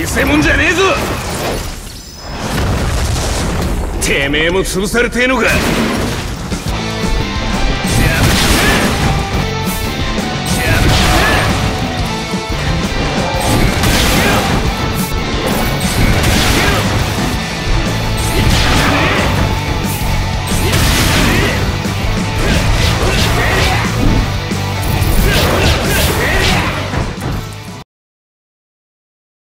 見せ物じゃねえぞ。てめえも潰されてえのか。